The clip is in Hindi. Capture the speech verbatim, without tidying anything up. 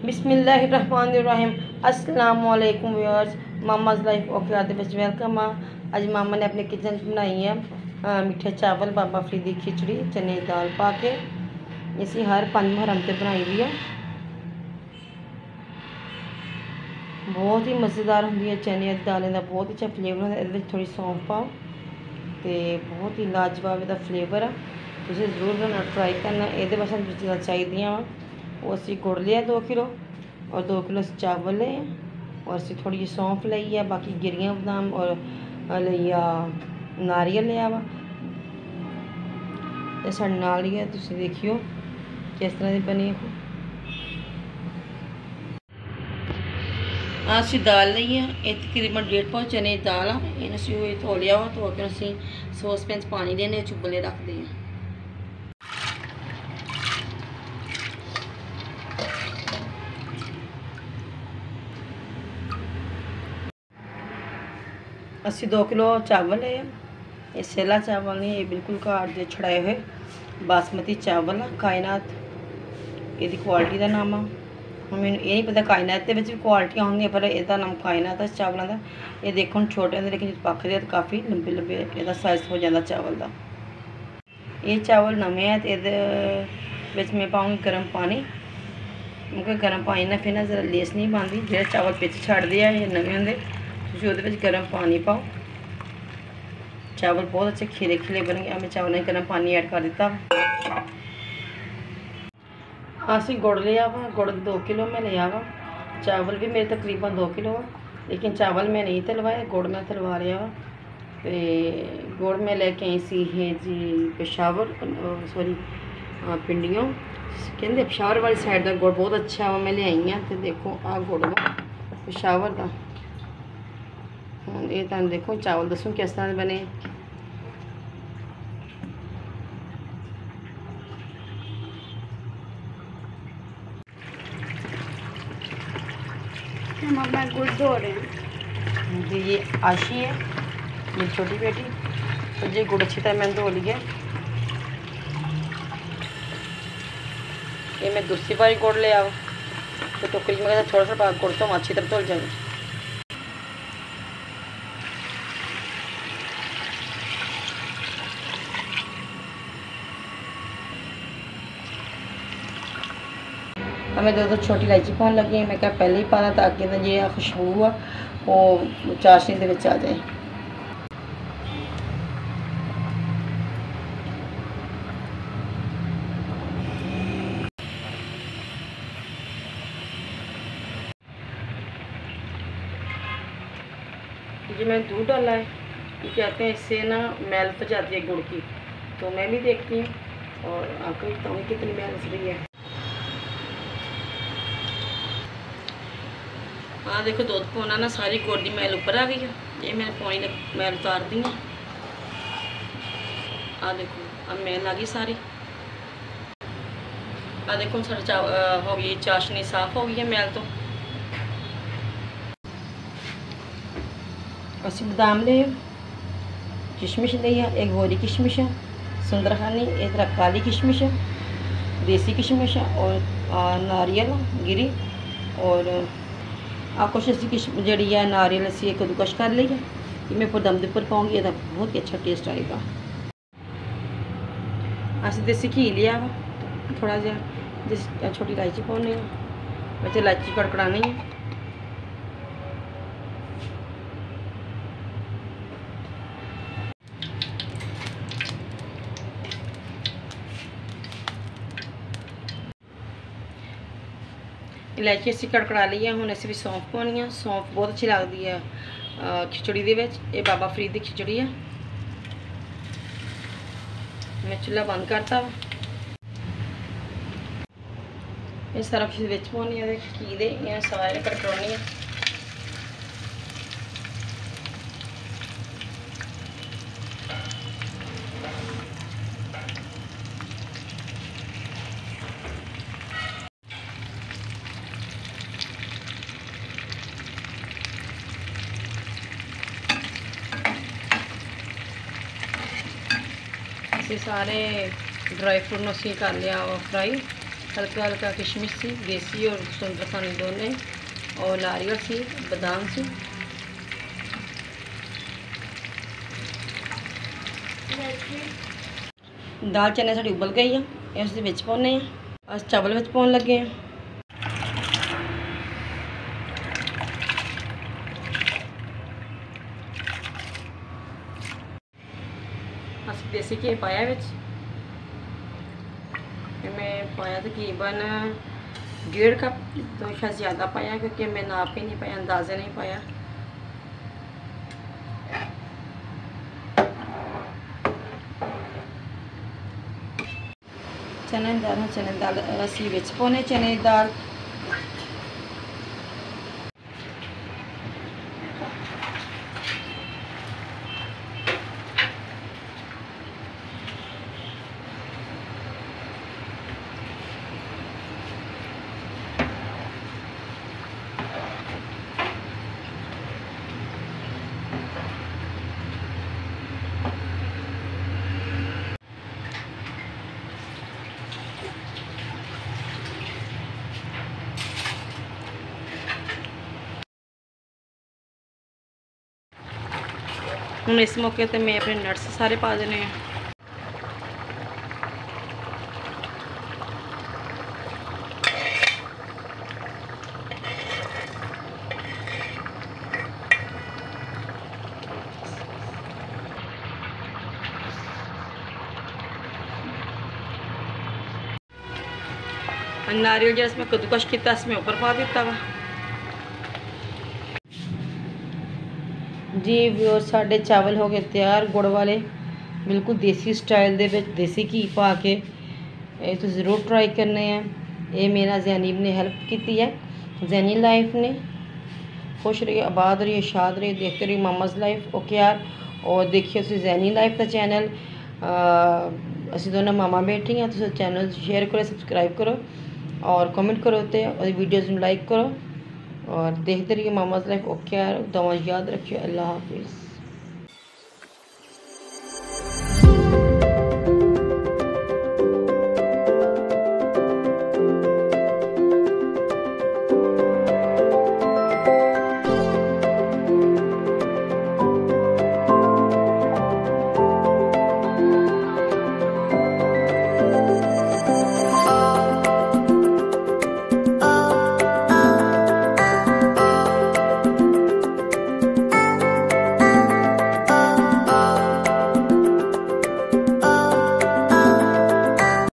बिस्मिल्लाहिर्रहमानिर्रहीम। अस्सलाम वालेकुम व्यूअर्स, मामाज़ लाइफ ओके आदि बच वेलकम। आज मामा ने अपने किचन बनाई है मीठे चावल, बाबा फरीदी खिचड़ी, चने की दाल पा के। इसी हर पंज मुहर्रम से बनाई हुई है। बहुत ही मज़ेदार होंगी है चने की दालें का, बहुत अच्छा फ्लेवर होता है। थोड़ी सौंफ पाओ तो बहुत ही लाजवाब इसका फ्लेवर है। तुझे जरूर बनाना, ट्राई करना। ये बस चीज़ा चाहिए वा वो असी गुड़ लिया दो किलो और दो किलो चावल ले और असी थोड़ी जी सौंफ ली है, बाकी गिरियां बदाम और लिया नारियल लिया वा। ये साढ़े नाल ही है, तुम देखियो किस तरह की बनी है। असी दाल ली है, ये तकरीबन डेढ़ पाव चने की दाल आ। इन्हें धो लिया वा, धो के असी सॉस पैन पानी लेने चुबले रखते हैं। अस्सी दो किलो चावल है, ये सेला चावल नहीं, ये बिल्कुल घाट के छड़ाए हुए बासमती चावल है। कायनात ये क्वालिटी का नाम है। हम मैंने ये नहीं पता कायनात के भी क्वालिटियाँ होंगी, पर इसका नाम कायनात है चावलों का। ये देखो हम छोटे होंगे, लेकिन पकते तो काफ़ी लंबे लंबे इसका साइज हो जाता चावल का। ये चावल नवे है तो मैं पाऊँगी गर्म पानी, क्योंकि गर्म पानी ना फिर ना जरा लेस नहीं बनती। जो चावल पिच छड़ते हैं ये नवे होंगे, तुम गर्म पानी पाओ। चावल बहुत अच्छे खिले खिले बन गए। मैं चावल में गर्म पानी ऐड कर दिता। असी गुड़ लिया वा, गुड़ दो किलो मैं लिया वा। चावल भी मेरे तकरीबन दो किलो है, लेकिन चावल मैं नहीं तलवाया, गुड़ मैं तलवा लिया वा। तो गुड़ में लेके आई सी है जी पेशावर, सॉरी पिंडियों कहते पेशावर वाली साइड का गुड़ बहुत अच्छा वा, मैं ले आई हाँ। तो देखो आ गुड़ वा पेशावर का। ये तुम देखो चावल दसो किस तरह बने। मम्मा गुड़ धो रहे हैं जी। ये आशी है मेरी छोटी बेटी, तो ये गुड़ अच्छी तरह मैंने धो लिया। ये मैं दूसरी बारी गुड़ ले आओ तो टोकरी में थोड़ा सा गुड़ तो अच्छी तरह धुल जाए। हमें दो दो छोटी इलायची पान लगी है, मैं क्या पहले ही पाना ताकि तो ये खुशबू है वो चाशनी के विच आ जाए। जो मैंने दूध डाला है, ये कहते हैं इससे ना मैल फट जाती है गुड़ की, तो मैं भी देखती हूँ और आपको भी बताऊँगी कितनी मैल फट रही है। हाँ देखो दूध पौना ना सारी गुड़ की मैल ऊपर आ गई है। ये मैंने पानी मैल उतार दी है। आ देखो अब मैल आ गई सारी। आ देखो सारी चा हो गई चाशनी साफ हो गई है मैल तो। असी बादाम ले, किशमिश ली है, एक गोरी किशमिश है, सुंदरखानी, एक तरह काली किशमिश है, देसी किशमिश है और नारियल गिरी और आ कुछ असी किश जी है नारियल असी एक कद्दूकश कर ली है। ये मैं दम के उपर पाऊँगी, यदा बहुत ही अच्छा टेस्ट आएगा। अस देसी घी लिया वा, थोड़ा जहा जिस छोटी इलायची पाने बच्चे इलायची कड़कड़ानी है। इलायची असी कड़कड़ा ली है। हुण असी भी सौंफ पानी है। सौंफ बहुत अच्छी लगती है खिचड़ी दे विच। ये बाबा फरीद की खिचड़ी है। मैं चूल्हा बंद करता वा। ये सारा कुछ विच पानी है, घी दे ये सारे कड़कड़ानी है। ये सारे ड्राई फ्रूट असी कर लिया फ्राई। हल्का हल्का किशमिश सी देसी और सुंदरखानी दोनों, और नारियल सी, बादाम सी। दाल चने साड़ी उबल गई है, इस दे विच पाउने हैं। अस चावल विच पाउण लगे हैं। अस देसी घी पाया विच, मैं पाया तकरीबन डेढ़ कप, तो शायद ज़्यादा पाया क्योंकि मैं नाप ही नहीं पाया, अंदाज़ा नहीं पाया। चने दी दाल, चने दी दाल असी विच पाउने, चने दी दाल हूँ। इस मौके पर मैं अपने नट्स सारे पा देने हैं। नारियल जो इसमें कद्दूकश किया इसमें ऊपर पा दिता वा जी। व्यूअर साढ़े चावल हो गए तैयार, गुड़ वाले, बिल्कुल देसी स्टाइल दे विच देसी घी पा के। ये तो ज़रूर ट्राई करने हैं। ये मेरा ज़ैनीब ने हेल्प की है, ज़ैनी लाइफ ने। खुश रहिए, आबाद रहिए, शाद रहिए, देखते रहिए मामाज़ लाइफ। ओके यार, और देखिए उस ज़ैनी लाइफ का चैनल, असी दोनों मामा बैठी हैं, तो चैनल शेयर करो, सबसक्राइब करो और कमेंट करो ते, और वीडियोज़ में लाइक करो और देखते रहिए मामाज़ लाइफ। ओके यार, दुआ याद रखिए। अल्लाह हाफिज़।